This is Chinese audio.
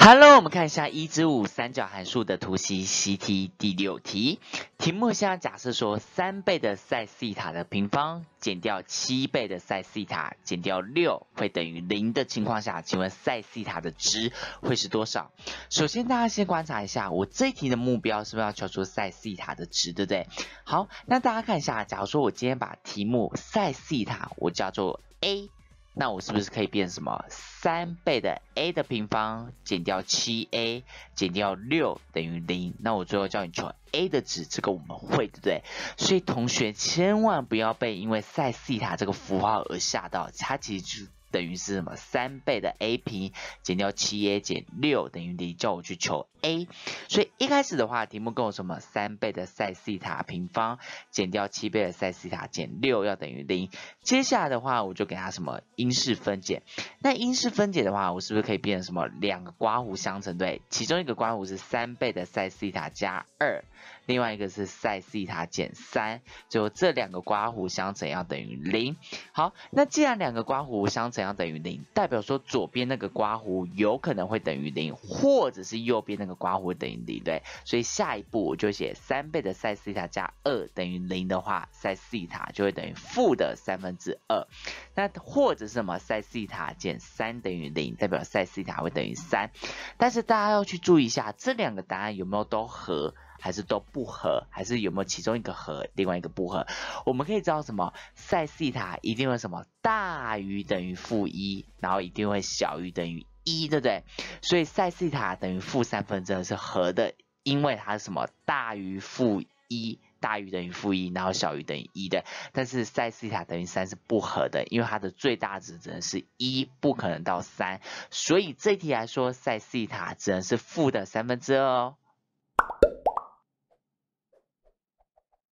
Hello，我们看一下1至5三角函数的图形习题第6题。题目现在假设说3倍的塞西塔的平方减掉7倍的塞西塔减掉6会等于0的情况下，请问塞西塔的值会是多少？首先大家先观察一下，我这一题的目标是不是要求出塞西塔的值，对不对？好，那大家看一下，假如说我今天把题目塞西塔我叫做 A。那我是不是可以变什么？3倍的 a 的平方减掉7a 减掉6等于0。那我最后叫你求 a 的值，这个我们会，对不对？所以同学千万不要被因为塞西塔这个符号而吓到，它其实就等于是什么？3倍的 a 平减掉7a 减6等于0，叫我去求 a。所以一开始的话，题目跟我说什么？3倍的塞西塔平方减掉7倍的塞西塔减6要等于0。接下来的话，我就给它什么因式分解。那因式分解的话，我是不是可以变成什么？2个刮弧相乘，对？其中一个刮弧是3倍的塞西塔加2，另外一个是塞西塔减3，最后这2个刮弧相乘要等于0。好，那既然2个刮弧相乘要等于0，代表说左边那个刮弧有可能会等于0，或者是右边那个刮弧会等于0，对？所以下一步我就写3倍的塞西塔加2等于0的话，塞西塔就会等于负的2/3。那或者是什么？塞西塔减3等于0，代表塞西塔会等于3。但是大家要去注意一下，这2个答案有没有都合？还是都不合，还是有没有其中一个合，另外一个不合？我们可以知道什么？塞西塔一定会什么大于等于-1，然后一定会小于等于1，对不对？所以塞西塔等于负2/3是合的，因为它是什么大于-1。大于等于-1，然后小于等于1的，但是塞西塔等于3是不合的，因为它的最大值只能是1，不可能到3，所以这题来说，塞西塔只能是负的2/3哦。